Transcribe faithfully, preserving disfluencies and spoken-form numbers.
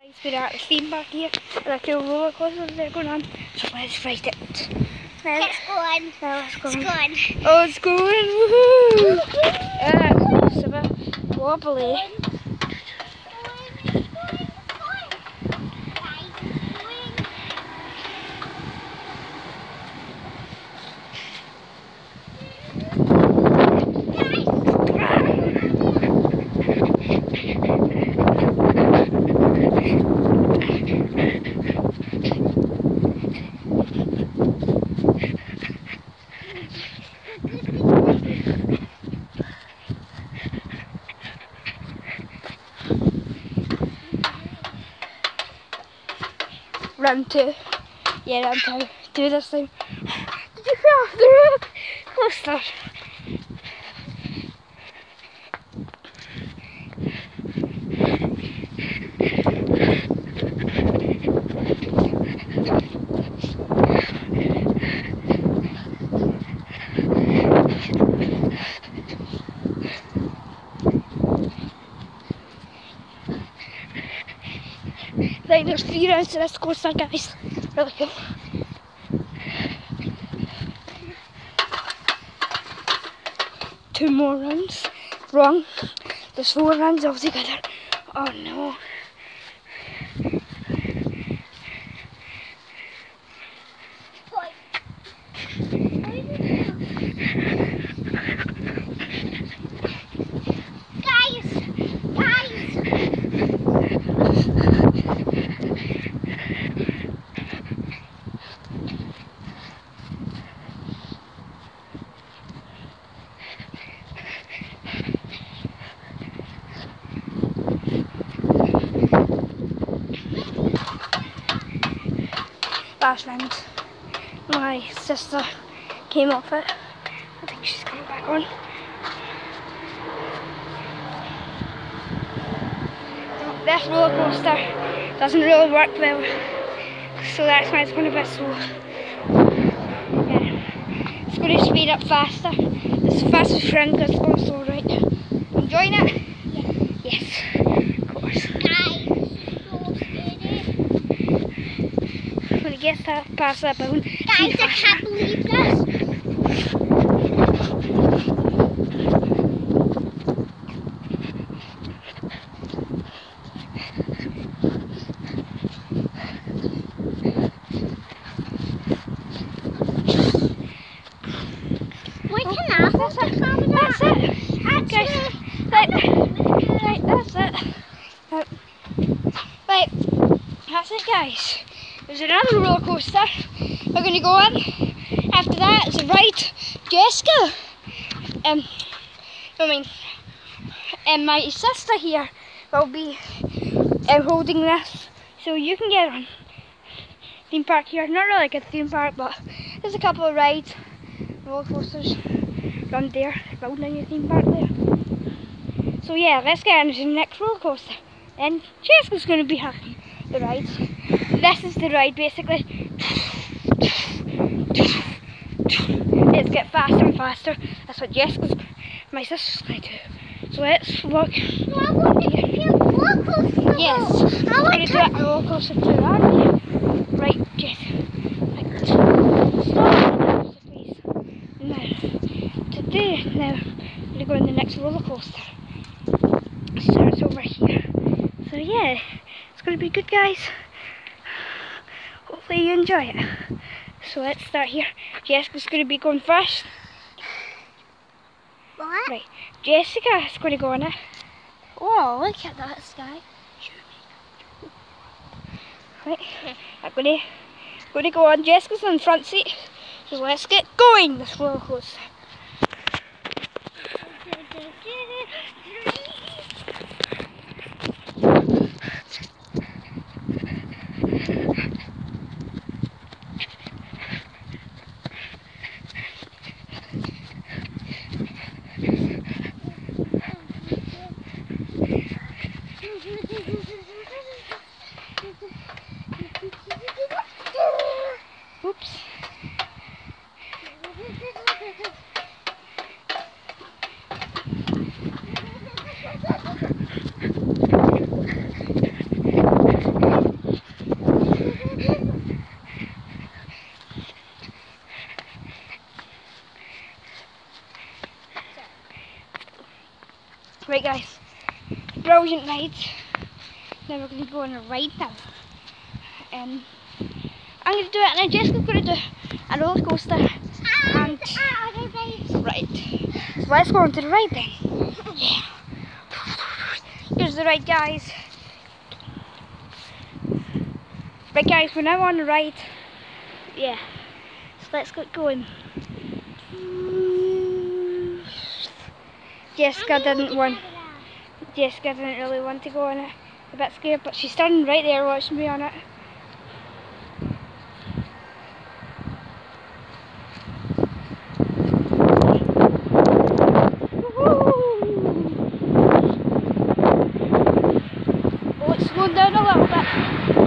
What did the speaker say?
We're at the theme park here, and a cool roller coaster they're going on, so let's ride it. Now, It's going. now it's going. It's going. Oh, it's going! Woohoo! Yeah, it's a bit wobbly. Round two. Yeah, round two. Do this thing. Did you fall off the road coaster? Right, there's three rounds to this coaster, guys. Really cool. Two more rounds. Wrong. There's four rounds altogether. Oh no. Last round, my sister came off it. I think she's coming back on. This roller coaster doesn't really work well, so that's why it's going a bit slow. Yeah. It's going to speed up faster. It's the fastest round because it's going slow right now. Enjoying it? Yeah. Yes, of course. When it gets that past that bone. Guys, I can't believe this. Why can I hold the camera? That's it. Guys, right, right, that's it. Right. Right, that's it, guys. There's another roller coaster we're going to go on. After that is a ride. Jessica, um, I mean, and my sister here will be um, holding this, so you can get on. Theme park here, not really like a theme park, but there's a couple of rides, roller coasters around there, building a theme park there. So yeah, let's get into the next roller coaster. And Jessica's going to be having the rides. This is the ride basically. It's get faster and faster. That's what Jessica's, my sister's going to do. So let's look. No, I want to do a roller coaster. Yes, I we're want going to do a roller coaster too, aren't we? Right, Jessica. Right. Stop, please. Now, today, now, we're going to go on the next roller coaster. It starts over here. So yeah, it's going to be good, guys. Hopefully you enjoy it. So let's start here. Jessica's going to be going first. What? Right, Jessica is going to go on it. Oh, look at that sky. Right, I'm going to, going to go on. Jessica's on the front seat. So let's get going, this roller coaster. Oops. brilliant ride. Now we're going to go on a ride now. Um, I'm going to do it, and then Jessica's going to do a roller coaster. And right, so let's go on to the ride then. Yeah. Here's the ride, guys. Right, guys, we're now on the ride. Yeah. So let's get going. Jessica didn't want. Jessica didn't really want to go on it. A bit scared, but she's standing right there watching me on it. Oh, it's slowed down a little bit.